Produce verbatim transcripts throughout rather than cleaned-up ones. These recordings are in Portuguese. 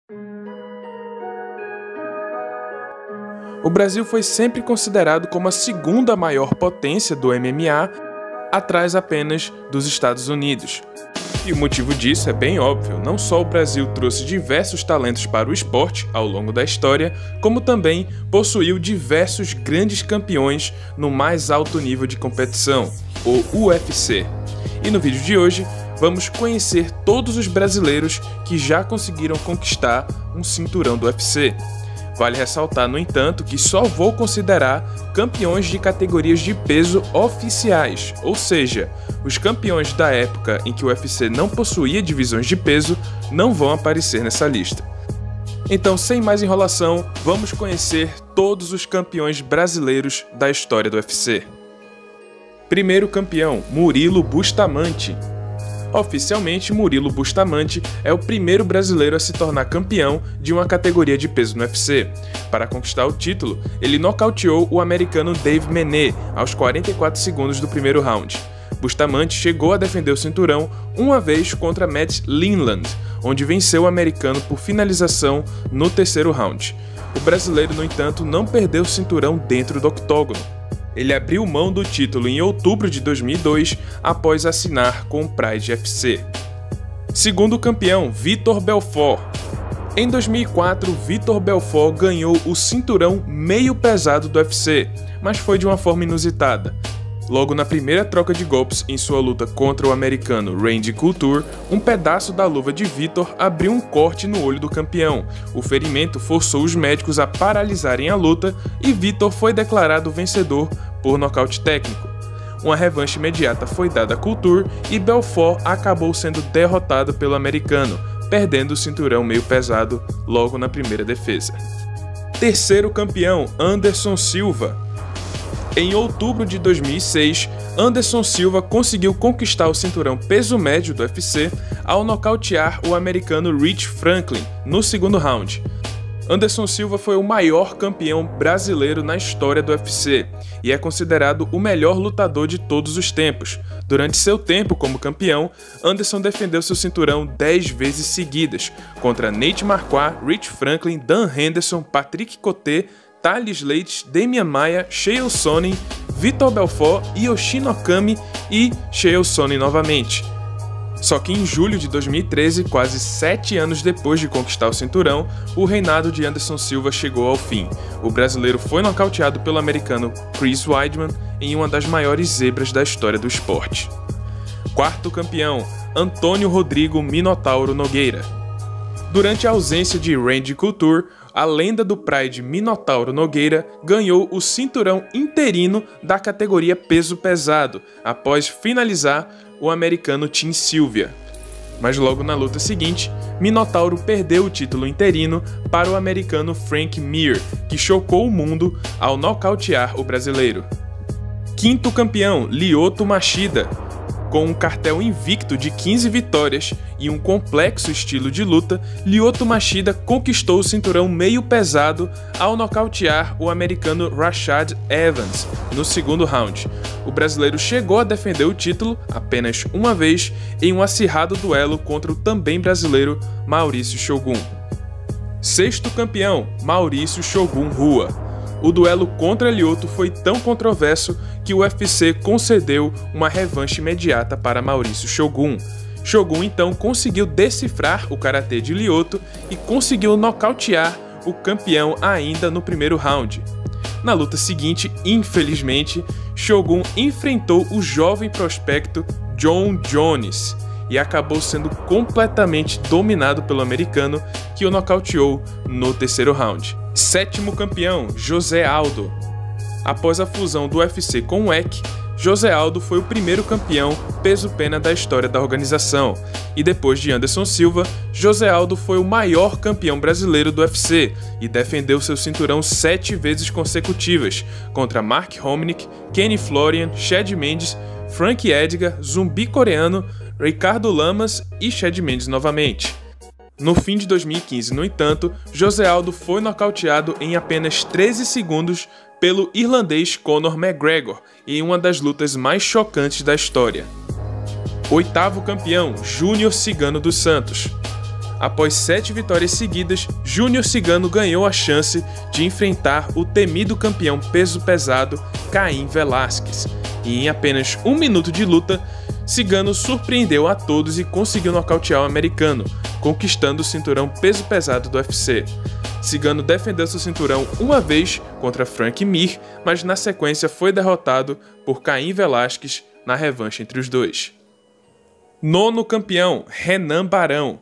O Brasil foi sempre considerado como a segunda maior potência do M M A, atrás apenas dos Estados Unidos. E o motivo disso é bem óbvio, não só o Brasil trouxe diversos talentos para o esporte ao longo da história, como também possuiu diversos grandes campeões no mais alto nível de competição, o U F C. E no vídeo de hoje, vamos conhecer todos os brasileiros que já conseguiram conquistar um cinturão do U F C. Vale ressaltar, no entanto, que só vou considerar campeões de categorias de peso oficiais, ou seja, os campeões da época em que o U F C não possuía divisões de peso não vão aparecer nessa lista. Então, sem mais enrolação, vamos conhecer todos os campeões brasileiros da história do U F C. Primeiro campeão, Murilo Bustamante. Oficialmente, Murilo Bustamante é o primeiro brasileiro a se tornar campeão de uma categoria de peso no U F C. Para conquistar o título, ele nocauteou o americano Dave Mene aos quarenta e quatro segundos do primeiro round. Bustamante chegou a defender o cinturão uma vez contra Matt Lindland, onde venceu o americano por finalização no terceiro round. O brasileiro, no entanto, não perdeu o cinturão dentro do octógono. Ele abriu mão do título em outubro de dois mil e dois, após assinar com o Pride F C. Segundo campeão, Vitor Belfort. Em dois mil e quatro, Vitor Belfort ganhou o cinturão meio pesado do U F C, mas foi de uma forma inusitada. Logo na primeira troca de golpes em sua luta contra o americano Randy Couture, um pedaço da luva de Vitor abriu um corte no olho do campeão. O ferimento forçou os médicos a paralisarem a luta e Vitor foi declarado vencedor por nocaute técnico. Uma revanche imediata foi dada a Couture e Belfort acabou sendo derrotado pelo americano, perdendo o cinturão meio pesado logo na primeira defesa. Terceiro campeão, Anderson Silva. Em outubro de dois mil e seis, Anderson Silva conseguiu conquistar o cinturão peso médio do U F C ao nocautear o americano Rich Franklin no segundo round. Anderson Silva foi o maior campeão brasileiro na história do U F C e é considerado o melhor lutador de todos os tempos. Durante seu tempo como campeão, Anderson defendeu seu cinturão dez vezes seguidas contra Nate Marquardt, Rich Franklin, Dan Henderson, Patrick Coté, Thales Leites, Demian Maia, Chael Sonnen, Vitor Belfort, Yoshin Okami e Chael Sonnen novamente. Só que em julho de dois mil e treze, quase sete anos depois de conquistar o cinturão, o reinado de Anderson Silva chegou ao fim. O brasileiro foi nocauteado pelo americano Chris Weidman em uma das maiores zebras da história do esporte. Quarto campeão, Antônio Rodrigo Minotauro Nogueira. Durante a ausência de Randy Couture, a lenda do Pride Minotauro Nogueira ganhou o cinturão interino da categoria peso pesado, após finalizar o americano Tim Sylvia. Mas logo na luta seguinte, Minotauro perdeu o título interino para o americano Frank Mir, que chocou o mundo ao nocautear o brasileiro. Quinto campeão, Lyoto Machida. Com um cartel invicto de quinze vitórias e um complexo estilo de luta, Lyoto Machida conquistou o cinturão meio pesado ao nocautear o americano Rashad Evans no segundo round. O brasileiro chegou a defender o título apenas uma vez em um acirrado duelo contra o também brasileiro Maurício Shogun. Sexto campeão, Maurício Shogun Rua. O duelo contra Lyoto foi tão controverso que o U F C concedeu uma revanche imediata para Maurício Shogun. Shogun então conseguiu decifrar o karatê de Lyoto e conseguiu nocautear o campeão ainda no primeiro round. Na luta seguinte, infelizmente, Shogun enfrentou o jovem prospecto Jon Jones e acabou sendo completamente dominado pelo americano, que o nocauteou no terceiro round. Sétimo campeão, José Aldo. Após a fusão do U F C com o W E C, José Aldo foi o primeiro campeão peso-pena da história da organização, e depois de Anderson Silva, José Aldo foi o maior campeão brasileiro do U F C e defendeu seu cinturão sete vezes consecutivas contra Mark Hominick, Kenny Florian, Chad Mendes, Frank Edgar, Zumbi Coreano, Ricardo Lamas e Chad Mendes novamente. No fim de dois mil e quinze, no entanto, José Aldo foi nocauteado em apenas treze segundos pelo irlandês Conor McGregor em uma das lutas mais chocantes da história. Oitavo campeão, Júnior Cigano dos Santos. Após sete vitórias seguidas, Júnior Cigano ganhou a chance de enfrentar o temido campeão peso pesado Caim Velasquez, e em apenas um minuto de luta, Cigano surpreendeu a todos e conseguiu nocautear o americano, conquistando o cinturão peso pesado do U F C. Cigano defendeu seu cinturão uma vez contra Frank Mir, mas na sequência foi derrotado por Caim Velasquez na revanche entre os dois. Nono campeão, Renan Barão.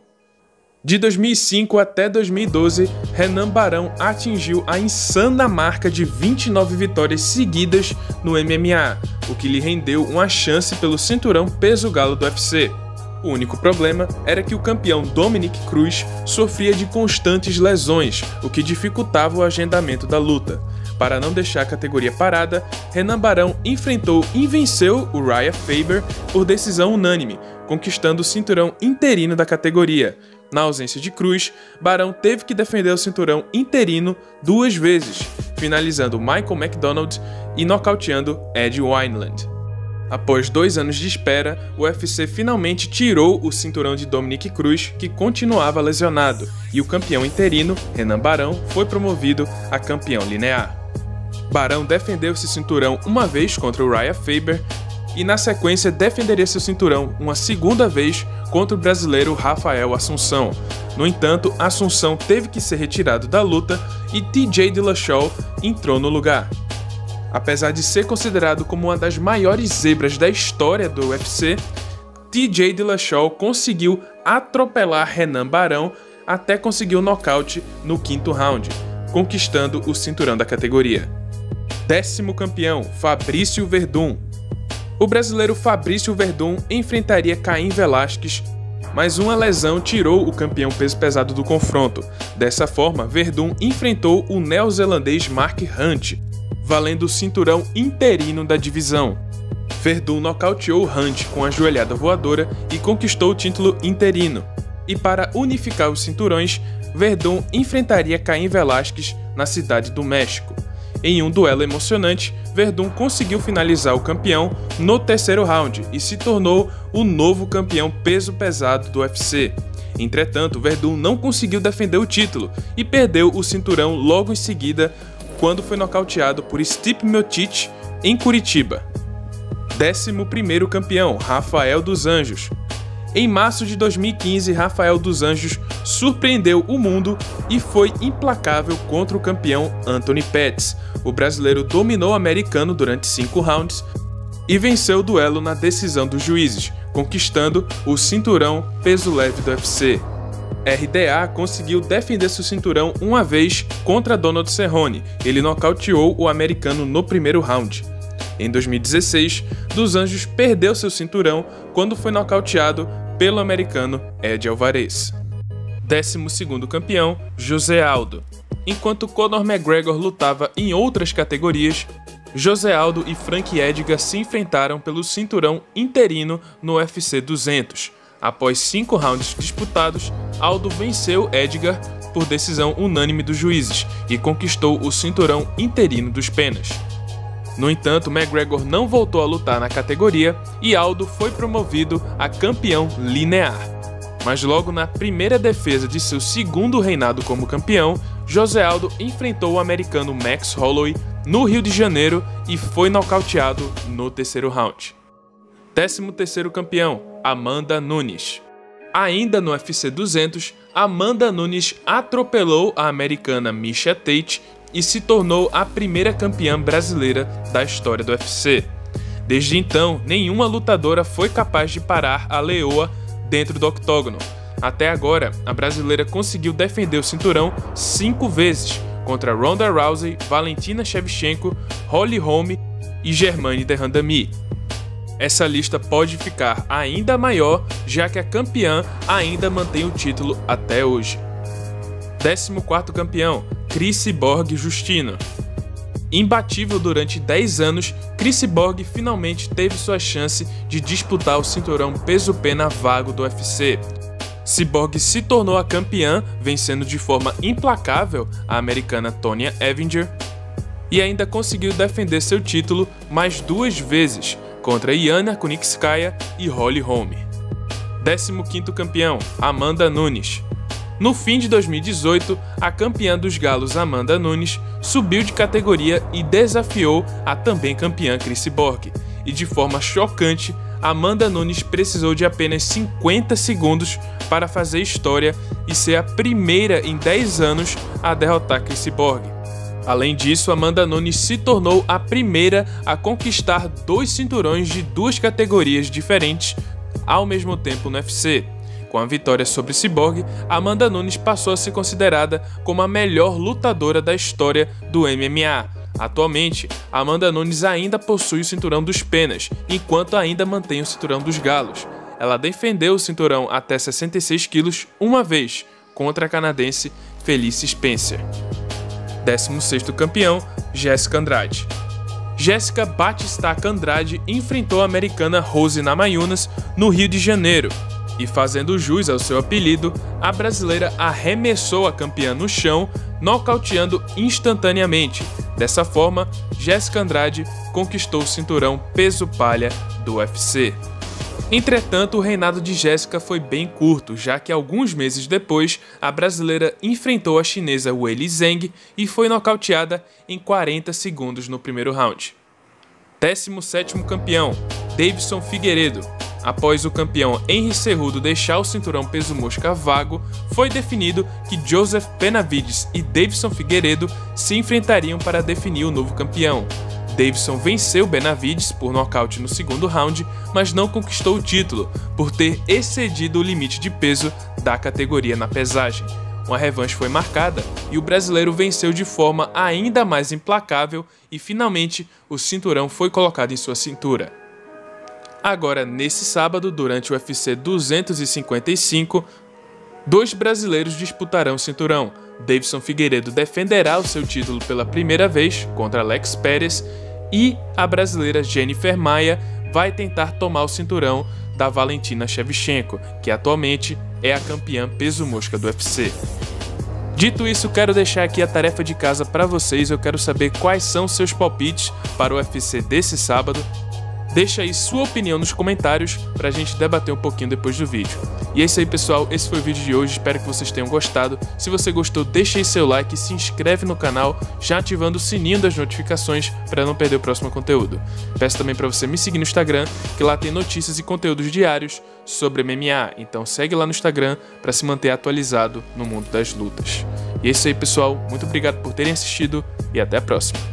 De dois mil e cinco até dois mil e doze, Renan Barão atingiu a insana marca de vinte e nove vitórias seguidas no M M A, o que lhe rendeu uma chance pelo cinturão peso galo do U F C. O único problema era que o campeão Dominick Cruz sofria de constantes lesões, o que dificultava o agendamento da luta. Para não deixar a categoria parada, Renan Barão enfrentou e venceu o Urijah Faber por decisão unânime, conquistando o cinturão interino da categoria. Na ausência de Cruz, Barão teve que defender o cinturão interino duas vezes, finalizando Michael McDonald e nocauteando Ed Wineland. Após dois anos de espera, o U F C finalmente tirou o cinturão de Dominick Cruz, que continuava lesionado, e o campeão interino, Renan Barão, foi promovido a campeão linear. Barão defendeu esse cinturão uma vez contra o Urijah Faber, e na sequência defenderia seu cinturão uma segunda vez contra o brasileiro Rafael Assunção. No entanto, Assunção teve que ser retirado da luta e T J Dillashaw entrou no lugar. Apesar de ser considerado como uma das maiores zebras da história do U F C, T J Dillashaw conseguiu atropelar Renan Barão até conseguir o nocaute no quinto round, conquistando o cinturão da categoria. Décimo campeão, Fabrício Werdum. O brasileiro Fabrício Werdum enfrentaria Caim Velasquez, mas uma lesão tirou o campeão peso pesado do confronto. Dessa forma, Werdum enfrentou o neozelandês Mark Hunt, valendo o cinturão interino da divisão. Werdum nocauteou Hunt com a joelhada voadora e conquistou o título interino. E para unificar os cinturões, Werdum enfrentaria Caim Velasquez na Cidade do México. Em um duelo emocionante, Werdum conseguiu finalizar o campeão no terceiro round e se tornou o novo campeão peso pesado do U F C. Entretanto, Werdum não conseguiu defender o título e perdeu o cinturão logo em seguida, quando foi nocauteado por Stipe Miocic em Curitiba. Décimo primeiro campeão, Rafael dos Anjos. Em março de dois mil e quinze, Rafael dos Anjos surpreendeu o mundo e foi implacável contra o campeão Anthony Pettis. O brasileiro dominou o americano durante cinco rounds e venceu o duelo na decisão dos juízes, conquistando o cinturão peso leve do U F C. R D A conseguiu defender seu cinturão uma vez contra Donald Cerrone. Ele nocauteou o americano no primeiro round. Em dois mil e dezesseis, Dos Anjos perdeu seu cinturão quando foi nocauteado pelo americano Ed Alvarez. Décimo segundo campeão, José Aldo. Enquanto Conor McGregor lutava em outras categorias, José Aldo e Frank Edgar se enfrentaram pelo cinturão interino no U F C duzentos. Após cinco rounds disputados, Aldo venceu Edgar por decisão unânime dos juízes e conquistou o cinturão interino dos penas. No entanto, McGregor não voltou a lutar na categoria e Aldo foi promovido a campeão linear. Mas logo na primeira defesa de seu segundo reinado como campeão, José Aldo enfrentou o americano Max Holloway no Rio de Janeiro e foi nocauteado no terceiro round. Décimo terceiro campeão, Amanda Nunes. Ainda no U F C duzentos, Amanda Nunes atropelou a americana Miesha Tate e se tornou a primeira campeã brasileira da história do U F C. Desde então, nenhuma lutadora foi capaz de parar a leoa dentro do octógono. Até agora, a brasileira conseguiu defender o cinturão cinco vezes contra Ronda Rousey, Valentina Shevchenko, Holly Holm e Germaine de Randamie. Essa lista pode ficar ainda maior, já que a campeã ainda mantém o título até hoje. Décimo quarto campeão, Chris Borg Justino. Imbatível durante dez anos, Chris Borg finalmente teve sua chance de disputar o cinturão peso-pena vago do U F C. Cyborg se tornou a campeã, vencendo de forma implacável a americana Tonya Evinger, e ainda conseguiu defender seu título mais duas vezes, contra Yana Kunitskaya e Holly Holm. Décimo quinto campeão, Amanda Nunes. No fim de dois mil e dezoito, a campeã dos galos Amanda Nunes subiu de categoria e desafiou a também campeã Cris Cyborg. E de forma chocante, Amanda Nunes precisou de apenas cinquenta segundos para fazer história e ser a primeira em dez anos a derrotar Cris Cyborg. Além disso, Amanda Nunes se tornou a primeira a conquistar dois cinturões de duas categorias diferentes ao mesmo tempo no U F C. Com a vitória sobre Cyborg, Amanda Nunes passou a ser considerada como a melhor lutadora da história do M M A. Atualmente, Amanda Nunes ainda possui o cinturão dos penas, enquanto ainda mantém o cinturão dos galos. Ela defendeu o cinturão até sessenta e seis quilos uma vez, contra a canadense Felice Spencer. décimo sexto campeão, Jéssica Andrade. Jéssica Batistaca Andrade enfrentou a americana Rose Namajunas no Rio de Janeiro. E fazendo jus ao seu apelido, a brasileira arremessou a campeã no chão, nocauteando instantaneamente. Dessa forma, Jéssica Andrade conquistou o cinturão peso palha do U F C. Entretanto, o reinado de Jéssica foi bem curto, já que alguns meses depois, a brasileira enfrentou a chinesa Weili Zhang e foi nocauteada em quarenta segundos no primeiro round. décimo sétimo campeão, Deiveson Figueiredo. Após o campeão Henry Cejudo deixar o cinturão peso mosca vago, foi definido que Joseph Benavides e Deiveson Figueiredo se enfrentariam para definir o novo campeão. Deiveson venceu Benavides por nocaute no segundo round, mas não conquistou o título, por ter excedido o limite de peso da categoria na pesagem. Uma revanche foi marcada e o brasileiro venceu de forma ainda mais implacável e finalmente o cinturão foi colocado em sua cintura. Agora, nesse sábado, durante o U F C duzentos e cinquenta e cinco, dois brasileiros disputarão o cinturão. Deiveson Figueiredo defenderá o seu título pela primeira vez contra Alex Perez e a brasileira Jennifer Maia vai tentar tomar o cinturão da Valentina Shevchenko, que atualmente é a campeã peso mosca do U F C. Dito isso, quero deixar aqui a tarefa de casa para vocês. Eu quero saber quais são seus palpites para o U F C desse sábado. Deixa aí sua opinião nos comentários pra gente debater um pouquinho depois do vídeo. E é isso aí, pessoal, esse foi o vídeo de hoje, espero que vocês tenham gostado. Se você gostou, deixa aí seu like e se inscreve no canal, já ativando o sininho das notificações para não perder o próximo conteúdo. Peço também para você me seguir no Instagram, que lá tem notícias e conteúdos diários sobre M M A, então segue lá no Instagram para se manter atualizado no mundo das lutas. E é isso aí, pessoal, muito obrigado por terem assistido e até a próxima.